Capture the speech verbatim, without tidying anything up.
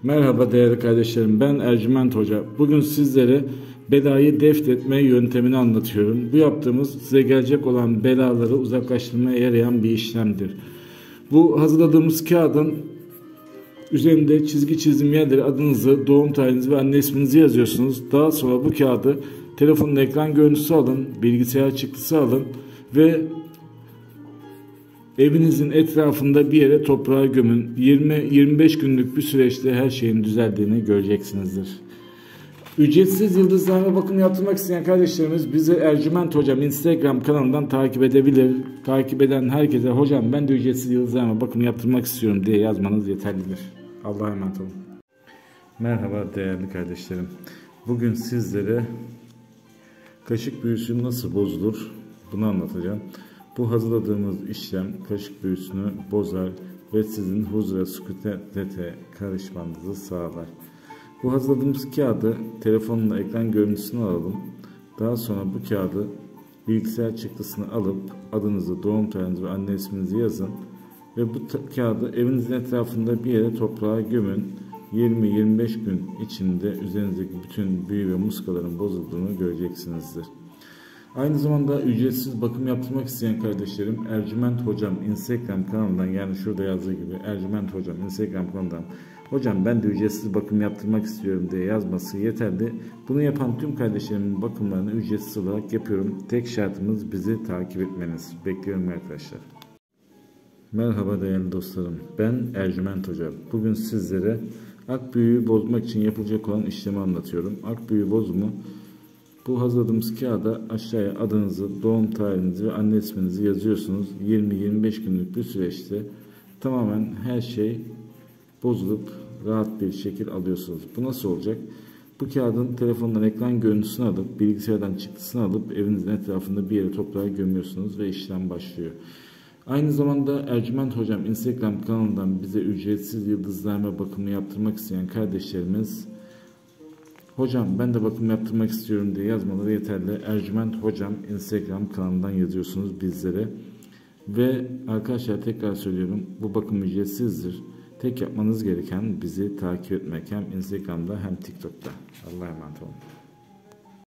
Merhaba değerli kardeşlerim, ben Ercüment Hoca. Bugün sizlere belayı def etme yöntemini anlatıyorum. Bu yaptığımız size gelecek olan belaları uzaklaştırmaya yarayan bir işlemdir. Bu hazırladığımız kağıdın üzerinde çizgi çizim yerleri adınızı, doğum tarihinizi ve anne isminizi yazıyorsunuz. Daha sonra bu kağıdı telefonun ekran görüntüsü alın, bilgisayar çıktısı alın ve evinizin etrafında bir yere toprağa gömün. yirmi yirmi beş günlük bir süreçte her şeyin düzeldiğini göreceksinizdir. Ücretsiz yıldızlarına bakım yaptırmak isteyen kardeşlerimiz bizi Ercüment Hocam Instagram kanalından takip edebilir. Takip eden herkese hocam ben de ücretsiz yıldızlarına bakım yaptırmak istiyorum diye yazmanız yeterlidir. Allah'a emanet olun. Merhaba değerli kardeşlerim. Bugün sizlere kaşık büyüsü nasıl bozulur bunu anlatacağım. Bu hazırladığımız işlem kaşık büyüsünü bozar ve sizin huzur ve sükunete karışmanızı sağlar. Bu hazırladığımız kağıdı telefonla ekran görüntüsünü alalım. Daha sonra bu kağıdı bilgisayar çıktısını alıp adınızı, doğum tarihinizi ve anne isminizi yazın. Ve bu kağıdı evinizin etrafında bir yere toprağa gömün. yirmi yirmi beş gün içinde üzerinizdeki bütün büyü ve muskaların bozulduğunu göreceksinizdir. Aynı zamanda ücretsiz bakım yaptırmak isteyen kardeşlerim Ercüment Hocam Instagram kanalından, yani şurada yazdığı gibi Ercüment Hocam Instagram kanalından hocam ben de ücretsiz bakım yaptırmak istiyorum diye yazması yeterli. Bunu yapan tüm kardeşlerimin bakımlarını ücretsiz olarak yapıyorum. Tek şartımız bizi takip etmeniz. Bekliyorum arkadaşlar. Merhaba değerli dostlarım. Ben Ercüment Hoca. Bugün sizlere ak büyüyü bozmak için yapılacak olan işlemi anlatıyorum. Ak büyü bozumu, bu hazırladığımız kağıda aşağıya adınızı, doğum tarihinizi ve anne isminizi yazıyorsunuz. yirmi yirmi beş günlük bir süreçte tamamen her şey bozulup rahat bir şekil alıyorsunuz. Bu nasıl olacak? Bu kağıdın telefondan ekran görüntüsünü alıp bilgisayardan çıktısını alıp evinizin etrafında bir yere toprağa gömüyorsunuz ve işlem başlıyor. Aynı zamanda Ercüment Hocam Instagram kanalından bize ücretsiz yıldızlarma bakımı yaptırmak isteyen kardeşlerimiz hocam ben de bakım yaptırmak istiyorum diye yazmaları yeterli. Ercüment Hocam Instagram kanalından yazıyorsunuz bizlere. Ve arkadaşlar tekrar söylüyorum, bu bakım ücretsizdir. Tek yapmanız gereken bizi takip etmek, hem Instagram'da hem TikTok'ta. Allah'a emanet olun.